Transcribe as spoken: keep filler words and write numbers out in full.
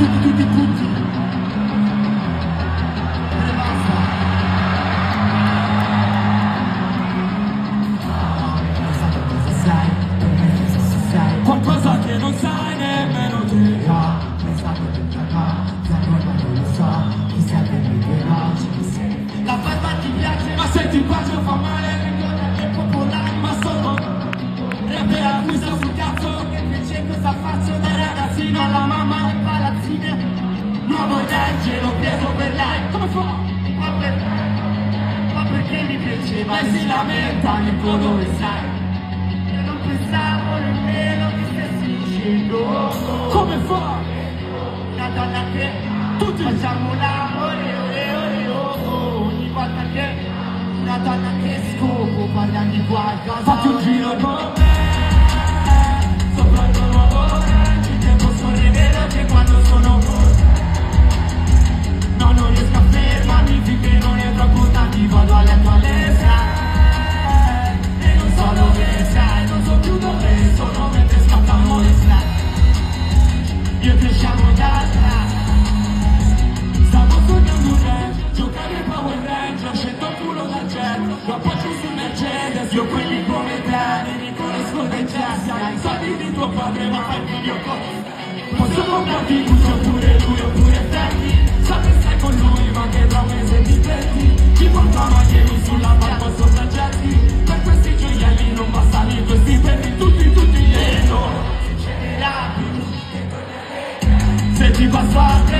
tutti, tutti, tutti. E basta. Cosa cosa sai, cosa sai, qualcosa che non sai nemmeno te. Pensa che dentro casa, non lo so, chissà che mi dirà, ci sei. La barba ti piace, ma se ti bacio fa male, ricorda che è popolare, ma sono rapper a cui sto sul cazzo, che invece cosa faccio da ragazzino alla mamma del palazzine. Nuovo d'angelo, preso per lei, come fa? Ma per... ma perché mi piaceva e si lamenta nel tuo dove sai. E non pensavo nemmeno che stessi dicendo come fa? Una donna che tutti facciamo l'amore, ore, ore, oh, ogni volta che una donna che scopo parla di qualcosa. Fatti un giro con me, sopra il tuo nuovo range, che posso rivedere che quando sono no, non riesco a fermarmi finché non è troppo tardi, vado a letto alle sei e non so dove sei, non so più dove sono mentre scattano le snap. Io che siamo da strada, stavo sognando un range, giocare a Power Ranger, ho scelto il culo dal jet, lo appoggio su Mercedes, io quelli come te, li riconosco dai gesti, hai i soldi di tuo padre ma fai video con posso comprarti tutto oppure lui oppure te. So che stai con lui ma che tra un mese ti perdi. Ti porto a Miami sulla barca sopra jetti. Per questi gioielli non bastano i tuoi stipendi. Tutti, tutti gli ero se ti basta